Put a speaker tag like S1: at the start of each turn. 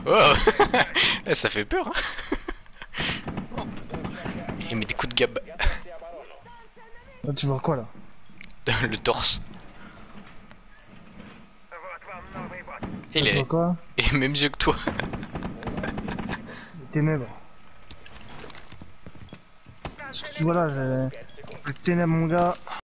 S1: Oh. Eh, ça fait peur, hein. Il met des coups de gab.
S2: Là, tu vois quoi là?
S1: Le torse.
S2: Là, tu vois quoi?
S1: Il a les mêmes yeux que toi.
S2: Les ténèbres. Ce que tu vois là, j'ai le ténèbre mon gars.